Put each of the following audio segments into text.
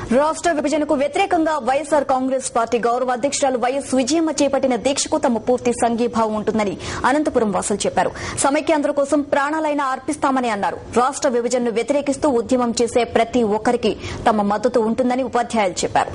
రాష్ట్ర విభజనకు వ్యతిరేకంగా వైఎస్సార్ కాంగ్రెస్ పార్టీ గౌరవ అధ్యక్షురాలు వైఎస్ విజయమ్మ చేపట్టిన దీక్షకు తమ పూర్తి సంఘీభావం ఉంటుందని అనంతపురం వాసులు చెప్పారు. సమైక్యాంధ్ర కోసం ప్రాణాలైనా అర్పిస్తామని అన్నారు. రాష్ట్ర విభజనను వ్యతిరేకిస్తూ ఉద్యమం చేసే ప్రతి ఒక్కరికి తమ మద్దతు ఉంటుందని ఉపాధ్యాయులు చెప్పారు.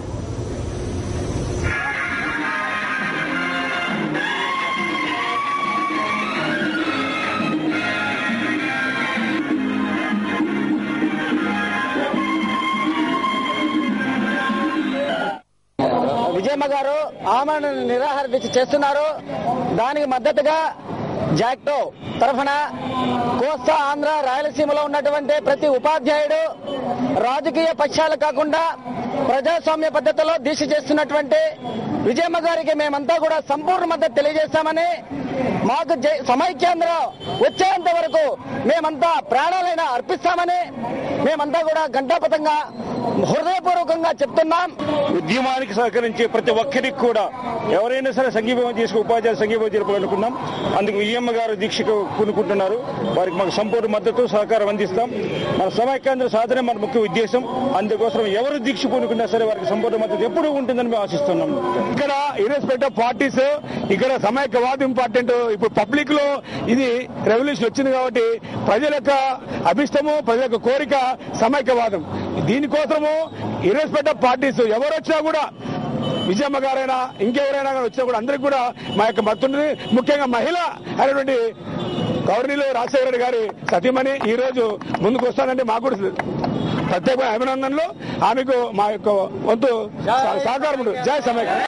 విజయమ్మ గారు ఆమరణ నిరాహార దీక్ష చేస్తున్నారు. దానికి మద్దతుగా జాక్టో తరఫున కోస్తా, ఆంధ్ర, రాయలసీమలో ఉన్నటువంటి ప్రతి ఉపాధ్యాయుడు రాజకీయ పక్షాలు కాకుండా ప్రజాస్వామ్య పద్ధతిలో దీక్ష చేస్తున్నటువంటి విజయమ్మ గారికి మేమంతా కూడా సంపూర్ణ మద్దతు తెలియజేస్తామని, మాకు సమైక్యాంధ్ర వచ్చేంత వరకు మేమంతా ప్రాణాలైనా అర్పిస్తామని మేమంతా కూడా ఘంటాపథంగా హృదయపూర్వకంగా చెప్తున్నాం. ఉద్యమానికి సహకరించే ప్రతి ఒక్కరికి కూడా ఎవరైనా సరే సంఘీభావం చేసుకుని ఉపాధ్యాయులు సంఘీభావం జరపాలనుకున్నాం. అందుకు విజయమ్మ గారు దీక్షకు పూనుకుంటున్నారు. వారికి మాకు సంపూర్ణ మద్దతు సహకారం అందిస్తాం. మన సమైక్యాంధ్ర సాధనే మన ముఖ్య ఉద్దేశం. అందుకోసం ఎవరు దీక్ష పూనుకున్నా సరే వారికి సంపూర్ణ మద్దతు ఎప్పుడూ ఉంటుందని మేము ఆశిస్తున్నాం. ఇక్కడ ఇర్రెస్పెక్ట్ ఆఫ్ పార్టీస్, ఇక్కడ సమైక్యవాదం ఇంపార్టెంట్. ఇప్పుడు పబ్లిక్ లో ఇది రెవల్యూషన్ వచ్చింది కాబట్టి ప్రజల యొక్క అభిష్టము, ప్రజల యొక్క కోరిక సమైక్యవాదం. దీనికోసము ఇర్రెస్పెక్ట్ ఆఫ్ పార్టీస్ ఎవరు వచ్చినా కూడా, విజయమ్మ గారైనా ఇంకెవరైనా వచ్చినా కూడా అందరికి కూడా మా యొక్క మద్దతు. ముఖ్యంగా మహిళ అయినటువంటి గౌరవనీయులు రాజశేఖర రెడ్డి గారి సతీమణి ఈ రోజు ముందుకు వస్తానంటే మాకు కూడా ప్రత్యేకమైన అభినందనలు. ఆమెకు మా యొక్క వంతు సహకారం. జై సమైక్య.